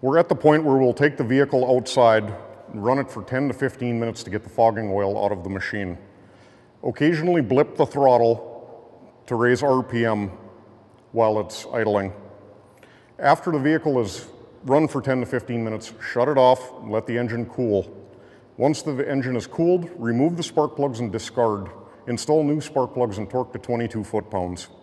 We're at the point where we'll take the vehicle outside and run it for 10 to 15 minutes to get the fogging oil out of the machine. Occasionally blip the throttle to raise RPM while it's idling. After the vehicle is run for 10 to 15 minutes, shut it off and let the engine cool. Once the engine is cooled, remove the spark plugs and discard. Install new spark plugs and torque to 22 foot-pounds.